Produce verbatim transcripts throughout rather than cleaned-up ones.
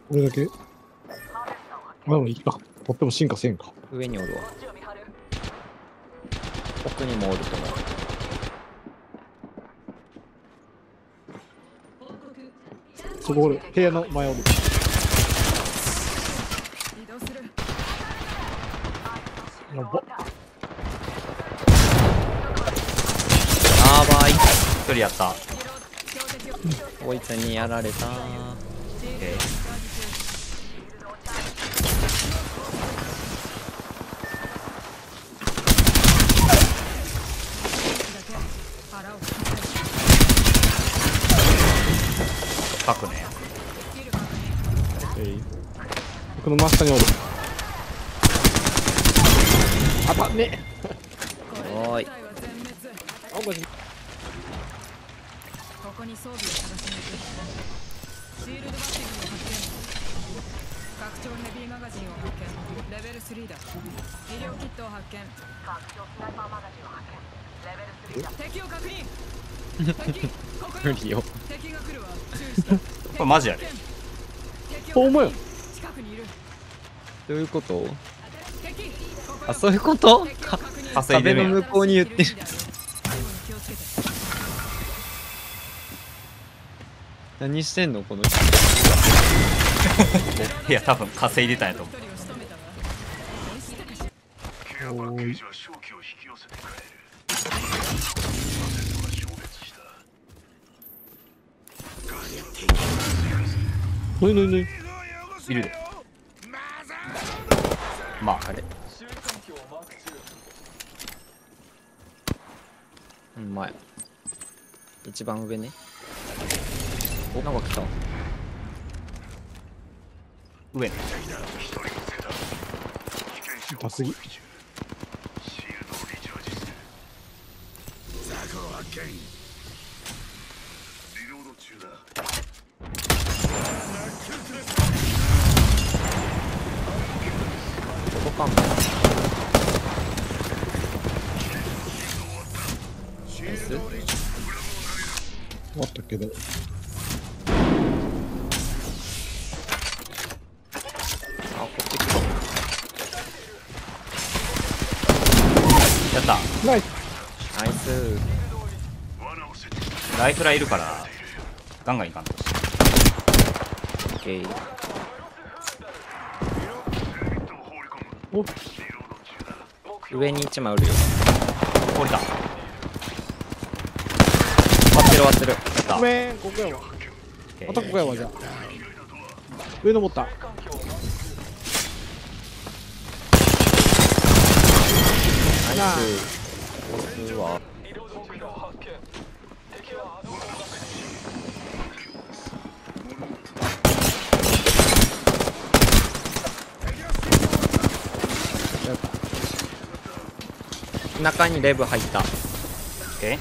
俺だけ。まあでもいいか。とっても進化せんか。 上におるわ。奥にもおると思う。 そこ俺、部屋の前おる。やば。 あーばい。 一人やった。 こいつにやられたー。 えー、書くね。 えい。僕の真下におる。あたんね。 おーい。 あ、マジ。 ここに装備を探しに行く。シールドバッテリーを発見。拡張ヘビーマガジンを発見。レベルスリーだ。医療キットを発見。拡張スナイパーマガジンを発見。レベルスリーだ。敵を確認。敵、ここ無理よ。 敵が来るわ。注意して。 これマジやで。 ほんまや。 近くにいる。 どういうこと？ 敵、ここあ、そういうこと？か壁の稼いでるやん。 向こうに言ってる。 気をつけて。 何してんのこの人。 いや、多分稼いでたんやと思う。 おーい。のいのいのい。 いるで。まあ、 あれ。うんまい。一番上ね。お、なんか来た。 上ね。 痛すぎ。 届かんの。ナイス。 あったけど。 あ、こっち来た。 やった。 ナイス。 ナイス。 ライフラいるから、ガンガンいかんとし。 オッケー。 お、 上に一枚おるよ。 降りた。 終わってる終わってる。やった。 ごめん、ここやわ。またここやわ、じゃあ。上登った。 ナイス。押すわ。中にレブ入った。 え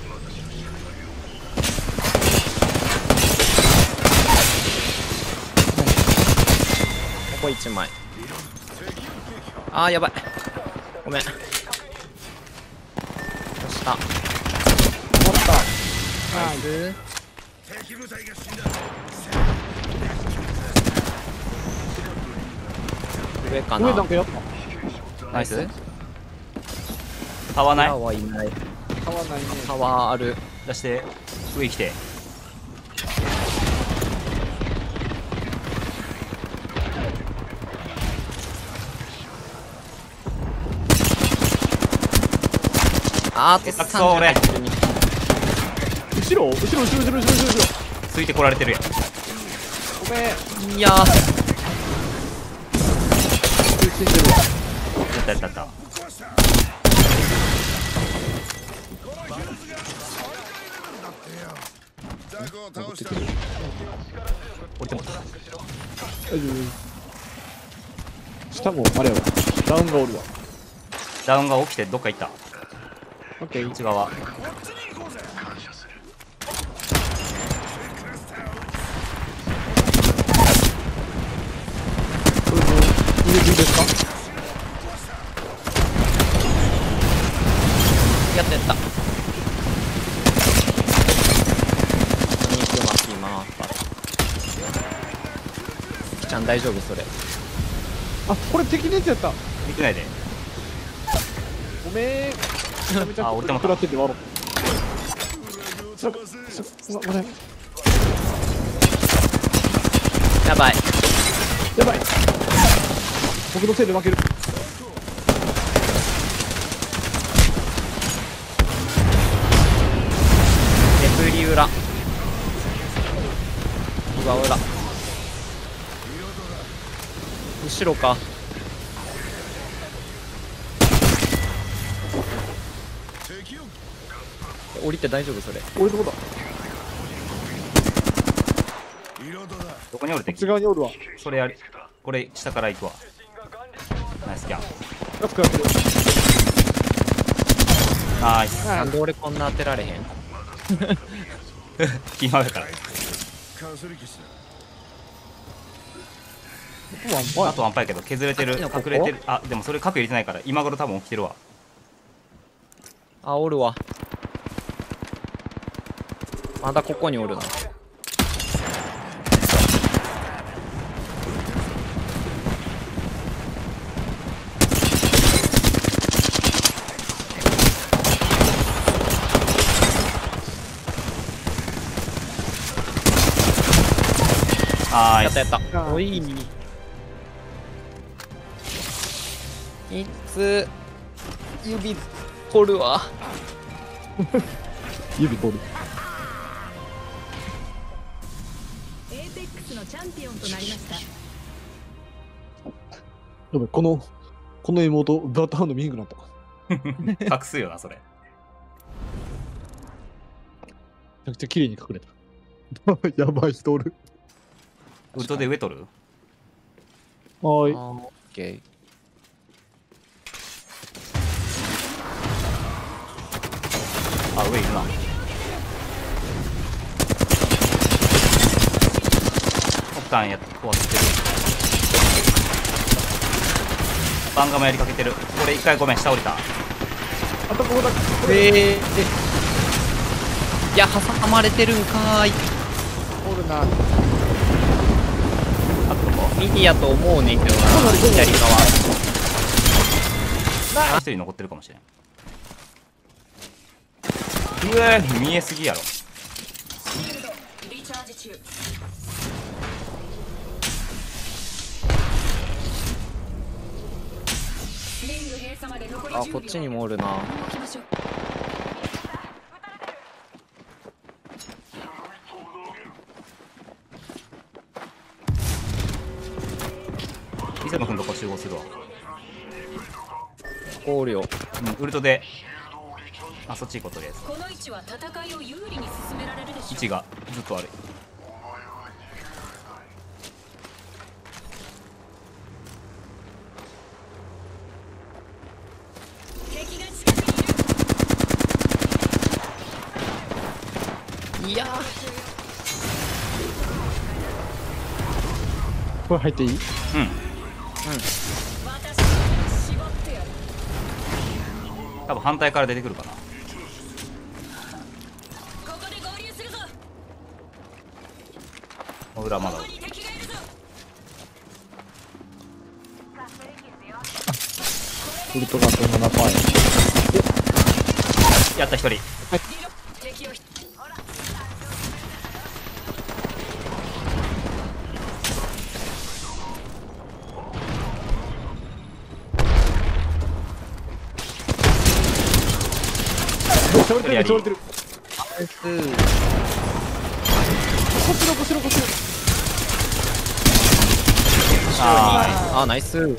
ここいちまい。あーやばい。ごめん。押した。 終わった。 ナイス。上かな。 上なんかやった。 ナイス。タワーないタワーいない。 買わないね。 タワーある。 出して、上来て。 あーと下手くそ俺。 後ろ後ろ後ろ後ろ後ろ後ろ後ろ。 ついてこられてるやん。 ごめん。 いやー。 死んでるわ。 やったやったやった。 降ってくる。 降りてもった。 大丈夫。下もあれやわ。ダウンがおるわ。 ダウンが起きてどっか行った。 オッケー。 内側。 これも入れるんですか？ やったやった。肉巻きます。 くちゃん大丈夫それ。 あ、これ敵のやつやった。 見てないで。 ごめん。めちゃめちゃあ俺でも食らってて悪い。ちょちょごめん。 やばい。 やばい。僕のせいで負ける。 デプリ裏。裏裏。後ろか。降りて大丈夫それ。 俺どこだ。 どこにおるこっち敵？ 側におるわ。 それやり。これ下から行くわ。ナイスキャン。 やつ食らってる。 ナイス。 なんで俺こんな当てられへん。 キーマーだから。あとワンパやけど削れてる、 あっちのここ隠れてる。あでもそれ核入れてないから今頃多分起きてるわ。 あ、おるわ。まだここにおるな。 はーい。 やったやった。 あーおい。いつ指取るわ。 指取る。 エーペックスのチャンピオンとなりました。 やばい、このこの妹ブラッドハウンド見えんくなった。 隠すよなそれ。 めちゃくちゃ綺麗に隠れた。やばい人おる。 ウッドで上取る？ はあーい。 ーオッケー。 あ上いるな。オプタンや終わってる。バンガもやりかけてる。これ一回ごめん下降りた。 あとここだ。 ええいや挟まれてるんかーい。 おるな。 あとどこ？ ミディやと思うねんけどな。左側。 一人残ってるかもしれん。うわー見えすぎやろ。 リチャージ中。リング閉鎖まで残りあ、こっちにもおるな。 動きましょう。 磯野君とこ集合するわ。 おるよ。 うんウルトで。あそっち行こうとりあえず。 この位置は戦いを有利に進められるでしょう。 位置がずっと悪い。 敵が近くにいる。 いやこれ入っていい？ うん。 私に絞ってやる。 多分反対から出てくるかな。 ここで合流するぞ。 裏まだここに敵がいるぞ。 ウルトラとななパーやった一人。 敵をひめっちゃ折れてる、めっちゃ折れてる。 ーすこっちのこっちのこっちの。 はあ、ナイス。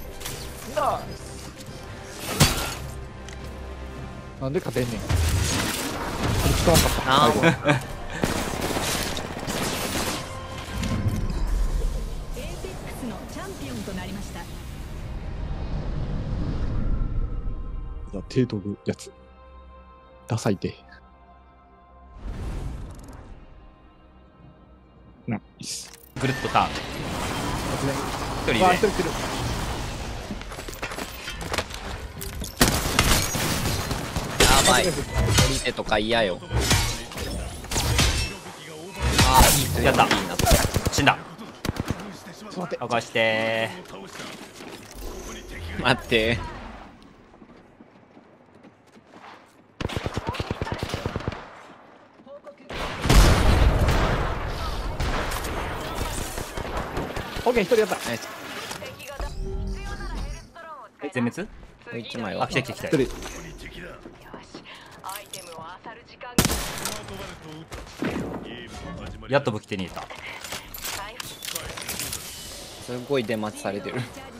なんで勝てんねん。これ使わんかった。 あ最後ーエーペックスのチャンピオンとなりました。 手飛ぶやつ。ダサいて。ナイス。 い。ぐるっとターン。一人わあ、 いる。 一人来てる。 やばい。降りてとか嫌よ。あー、いいやったいいな。 死んだ。 っと待って。 起こして待って。 オッケー、一人やった。 ナイス。 全滅。 もう一枚はあ、来た来た来た。 一人。 やっと武器手に入れた。 すごい出待ちされてる。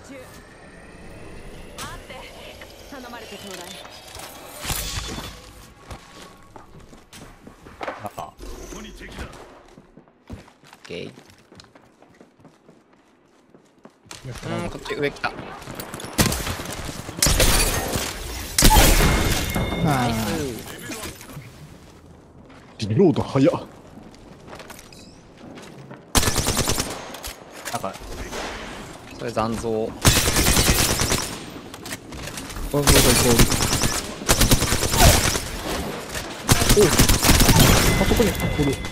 頼まれてちょうだい。 あった。 オッケー。うん、こっち上来た。ナイス。 リロード早っ。 なんかそれ残像。 残像がイコール。おう、あそこにおる。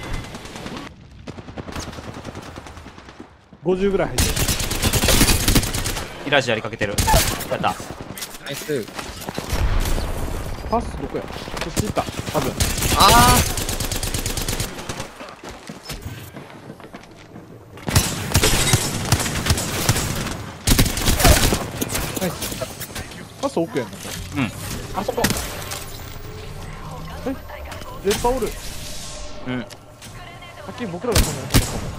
ごじゅうぐらい入ってる。 イラジやりかけてる。やった。 ナイス。 パスどこや。こっち行った多分。 あナイス。パス奥やんなこれ。 うん。 あそこ。え、レッパおる。 ー。うん。 さっき僕らがそんなやつだったもん。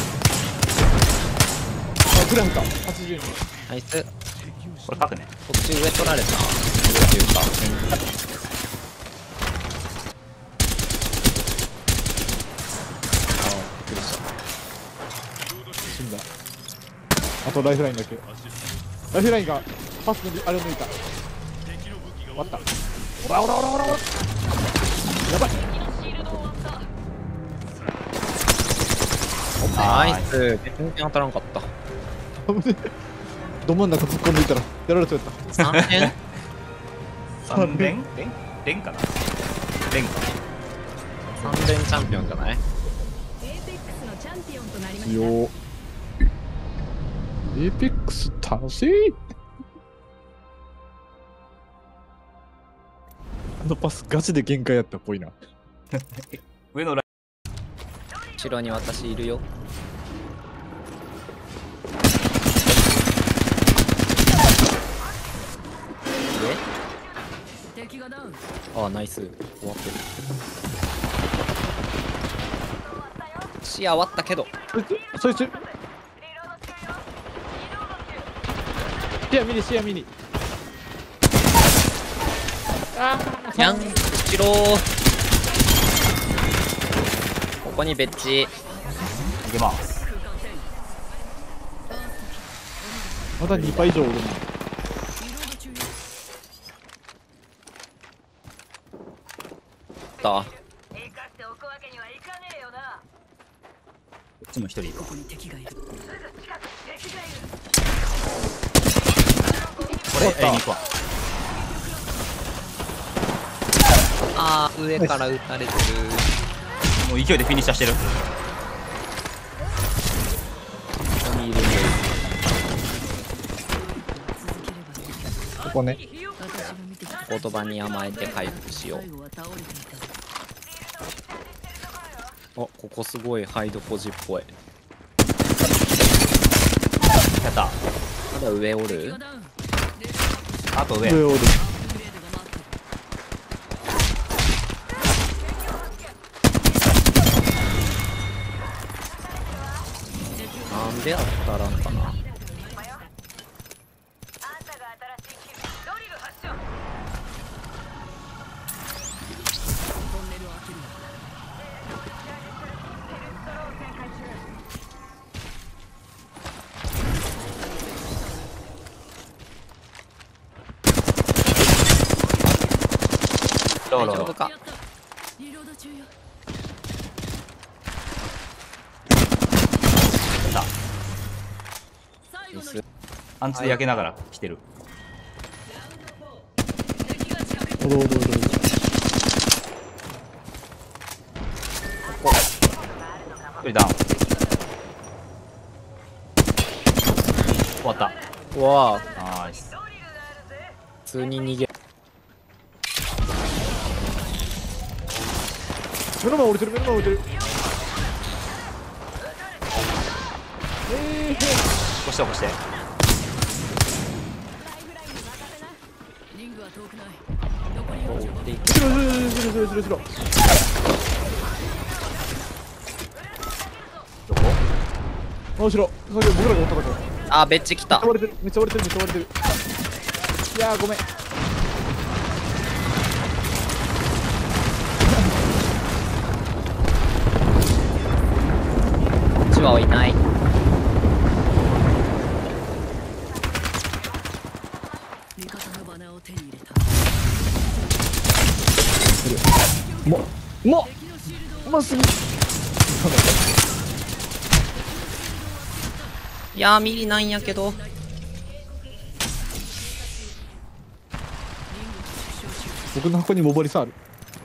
あ、グラムか。はちじゅうに。 ナイス。 これ書くね。 こっち上取られた。上っていうか。 死んだ。あとライフラインだけ。ライフラインがパスのあれを抜いた。終わった。おらおらおらおらおら。やばい。 ナイス。全然当たらんかった。 ど真ん中突っ込んでいたらやられちゃった。 さんれん三連連連かな。連か。 さんれんチャンピオンじゃない？ エーペックスのチャンピオンとなりました。 強。エーペックス達成。あのパスガチで限界やったっぽいな。 上のラ後ろに私いるよ。 敵がダウン。 ああ、ナイス。終わってる。視野割ったけど。 そいつそいつ。視野見に視野見に。ああ。 やん、後ろー。ここにベッチ。 逃げます。 まだにばい以上おるな。 だ。 こっちも一人いる。 ここに敵がいる。 これ A に行くわ。 あー、上から撃たれてる。 もう勢いでフィニッシャーしてる。 ここにいるんで。 ここね。 言葉に甘えて回復しよう。あ、ここすごいハイドポジっぽい。 やった。 まだ上おる？ あと上。 上おる。 なんで当たらんかな。 ローローロー。 大丈夫か。 リロード中よ。 やった。 最後のミス。 パンチで焼けながら来てる。 おるおるおるおる。 一人ダウン。 終わったうわあナイス。 普通に逃げ目の前降りてる目の前降りてる。ええ起こして起こして。 リングは遠くない残りよんじゅうごびょう後ろ後ろ後ろ後ろ後ろ後ろ。 どこ？ あ後ろ先ほど僕らが追ったとこ。 あベッジ来た。 めっちゃ割れてるめっちゃ割れてるめっちゃ割れてる。いやーごめん。 チワはいない。 味方のバナーを手に入れたももうまっすぐ。 いやーミリなんやけど。 僕の箱にモボリスある。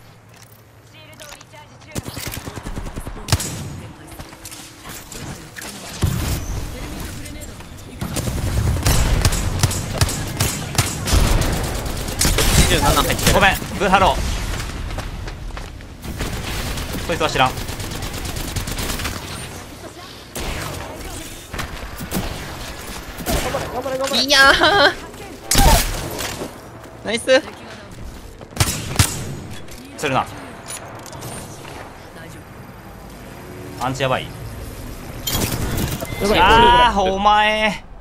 にじゅうなな入ってる。 ごめんブーハロー。そいつは知らん。 頑張れ頑張れ。 いやーナイス。 するな。アンチやばい。 やばい。 ああお前